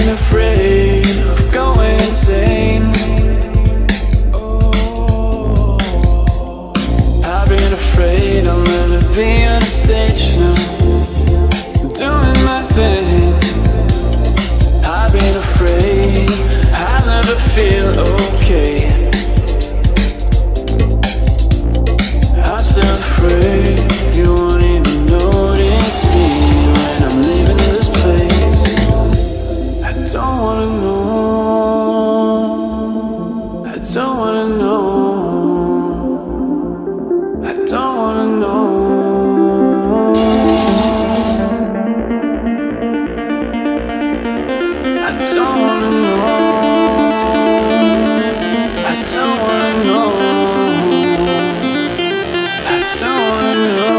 afraid of going insane. Oh, I've been afraid I'll never be on a stage now, doing my thing. I've been afraid I'll never feel okay. I'm still afraid you won't even notice me when I'm leaving this place. I don't wanna know, I don't wanna know, I don't wanna know. I don't wanna know, I don't wanna know, I don't wanna know.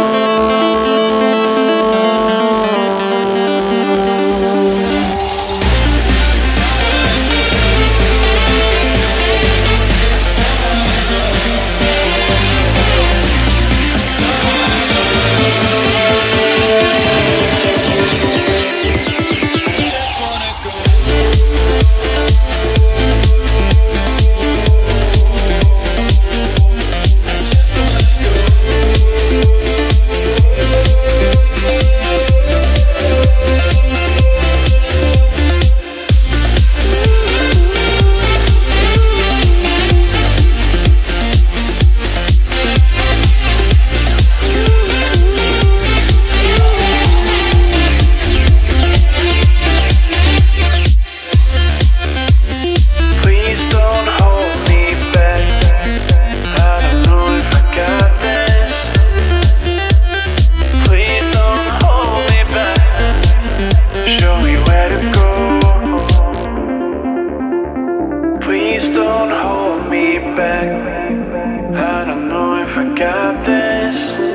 Please don't hold me back. I don't know if I got this.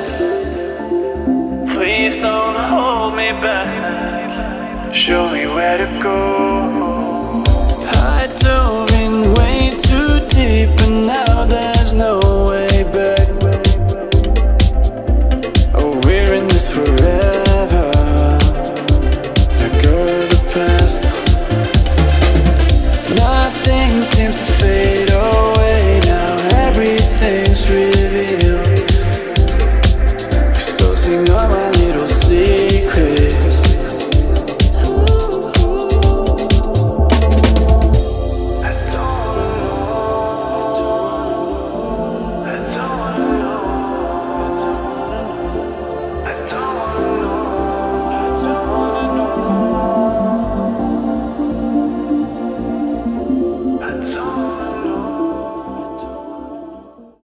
Please don't hold me back. Show me where to go. I dove in way too deep and now